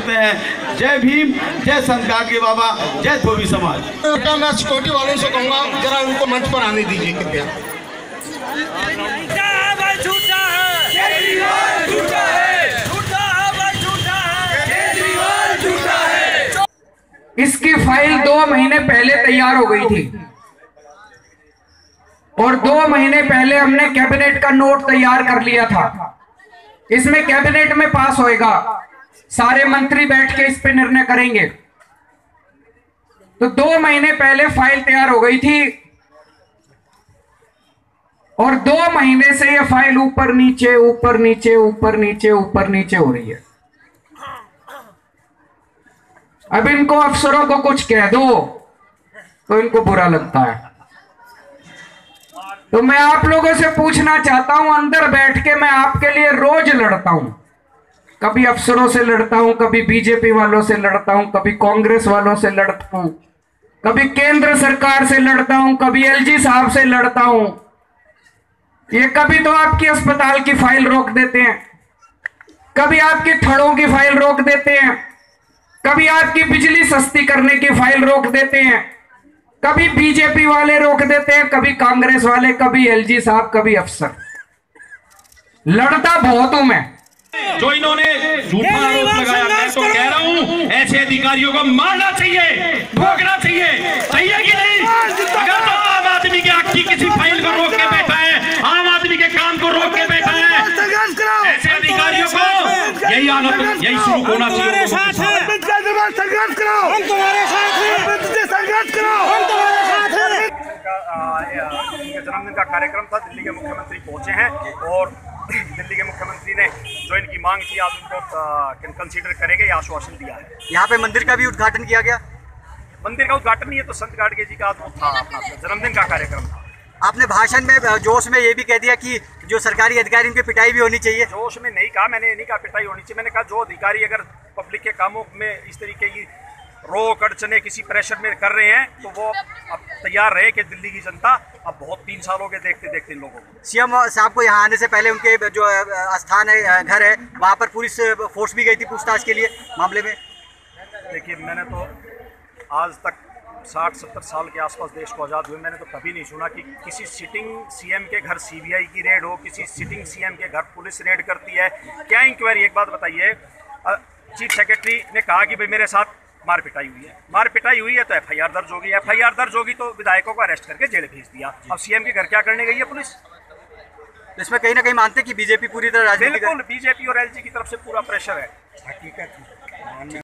करते हैं। जय भीम, जय संत गाडगे बाबा, जय धोबी समाज। मैं सिक्योरिटी वालों से कहूँगा जरा उनको मंच पर आने दीजिए कृपया। इसकी फाइल 2 महीने पहले तैयार हो गई थी और 2 महीने पहले हमने कैबिनेट का नोट तैयार कर लिया था। इसमें कैबिनेट में पास होएगा, सारे मंत्री बैठ के इस पे निर्णय करेंगे। तो 2 महीने पहले फाइल तैयार हो गई थी और 2 महीने से ये फाइल ऊपर नीचे ऊपर नीचे ऊपर नीचे ऊपर नीचे हो रही है। अब इनको अफसरों को कुछ कह दो तो इनको बुरा लगता है। तो मैं आप लोगों से पूछना चाहता हूं, अंदर बैठ के मैं आपके लिए रोज लड़ता हूं, कभी अफसरों से लड़ता हूं, कभी बीजेपी वालों से लड़ता हूं, कभी कांग्रेस वालों से लड़ता हूं, कभी केंद्र सरकार से लड़ता हूं, कभी एलजी साहब से लड़ता हूं। ये कभी तो आपकी अस्पताल की फाइल रोक देते हैं, कभी आपकी थड़ों की फाइल रोक देते हैं, कभी आपकी बिजली सस्ती करने की फाइल रोक देते हैं, कभी बीजेपी वाले रोक देते हैं, कभी कांग्रेस वाले, कभी एलजी साहब, कभी अफसर। लड़ता बहुत हूं मैं। जो इन्होंने झूठा आरोप लगाया, मैं तो कह रहा हूं ऐसे अधिकारियों को मारना चाहिए, भोगना चाहिए, चाहिए कि नहीं? अगर तो आम आदमी के हक की किसी फाइल को रोक के बैठा है, आम आदमी के काम को रोक के बैठा है, ऐसे अधिकारियों को यही हालत, यही शुरू होना चाहिए। संघर्ष करो, हम तुम्हारे साथ हैं, संघर्ष करो, हम तुम्हारे साथ हैं। उनके जन्मदिन का कार्यक्रम था, दिल्ली के मुख्यमंत्री पहुंचे हैं और दिल्ली के मुख्यमंत्री ने जो इनकी मांग की आप उनको कंसीडर करेंगे, ये आश्वासन दिया है। यहाँ पे मंदिर का भी उद्घाटन किया गया। मंदिर का उद्घाटन नहीं है तो संत गाडगे जी का था, अपना जन्मदिन का कार्यक्रम था। आपने भाषण में जोश में ये भी कह दिया कि जो सरकारी अधिकारी उनकी पिटाई भी होनी चाहिए। जोश में नहीं कहा, मैंने नहीं कहा पिटाई होनी चाहिए। मैंने कहा जो अधिकारी अगर पब्लिक के कामों में इस तरीके की रोक अड़चने किसी प्रेशर में कर रहे हैं तो वो अब तैयार रहे कि दिल्ली की जनता अब बहुत 3 साल हो गए देखते देखते इन लोगों को। सीएम साहब को यहाँ आने से पहले उनके जो स्थान है, घर है, वहाँ पर पुलिस फोर्स भी गई थी पूछताछ के लिए मामले में। देखिए, मैंने तो आज तक 60-70 साल के आसपास देश को आज़ाद हुए मैंने तो कभी नहीं सुना कि किसी सिटिंग सीएम के घर सीबीआई की रेड हो, किसी सिटिंग सीएम के घर पुलिस रेड करती है। क्या इंक्वायरी? एक बात बताइए, चीफ सेक्रेटरी ने कहा कि भाई मेरे साथ मार पिटाई हुई है, मार पिटाई हुई है तो एफआईआर दर्ज होगी, एफआईआर दर्ज होगी तो विधायकों को अरेस्ट करके जेल भेज दिया। अब सीएम के घर क्या करने गई है पुलिस? इसमें कहीं ना कहीं मानते कि बीजेपी पूरी तरह राजनीति, बिल्कुल बीजेपी और एलजी की तरफ से पूरा प्रेशर है। हकीकत